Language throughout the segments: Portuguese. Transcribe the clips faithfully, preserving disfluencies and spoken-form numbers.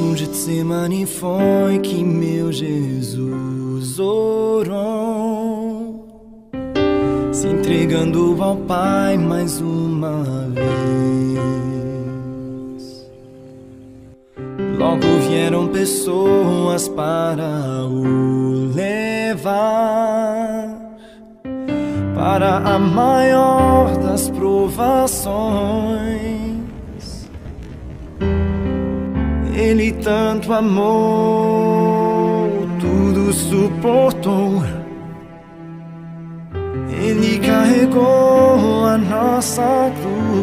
Getsemane foi que meu Jesus orou, se entregando ao Pai mais uma vez. Logo vieram pessoas para o levar para a maior das provações. Ele tanto amou, tudo suportou. Ele carregou a nossa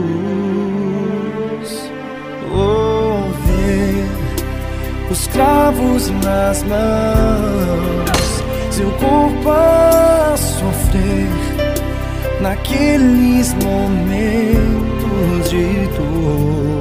cruz. Oh, ver os cravos nas mãos, seu corpo a sofrer naqueles momentos de dor.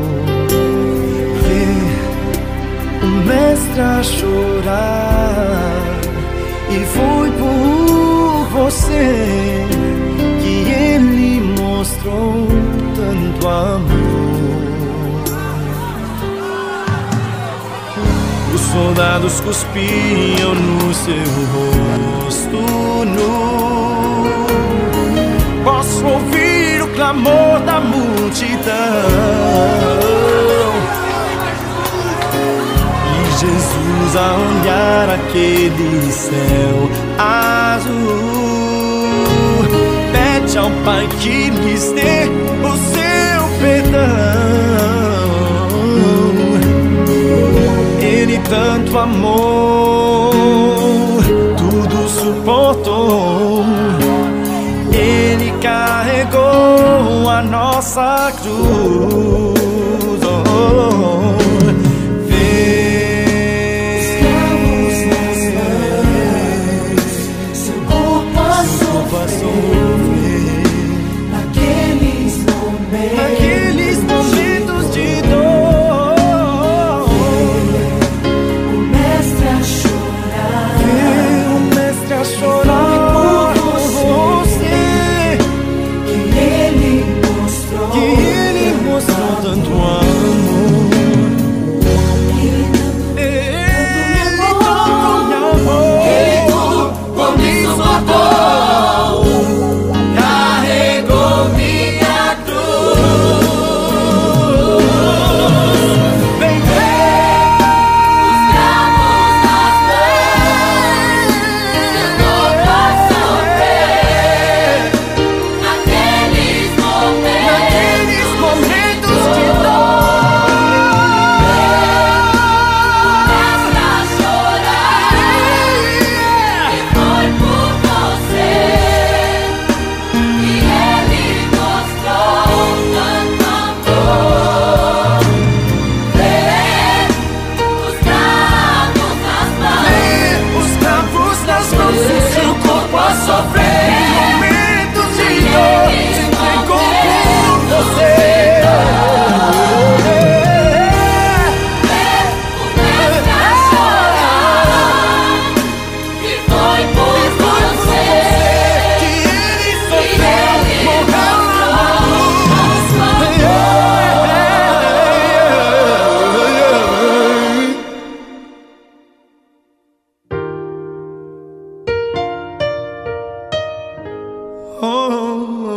O mestre a chorar, e foi por você que ele mostrou tanto amor. Os soldados cuspiam no seu rosto nu. Posso ouvir o clamor da multidão. Jesus a olhar aquele céu azul, pede ao Pai que lhes dê o seu perdão. Ele tanto amou, tudo suportou. Ele carregou a nossa cruz. Oh, oh, oh. Naqueles momentos de dor, o mestre a chorar, ver o mestre a chorar por você, que ele mostrou, que ele mostrou tanto amor. Ele tanto me amou, ele tudo por mim suportou. Oh,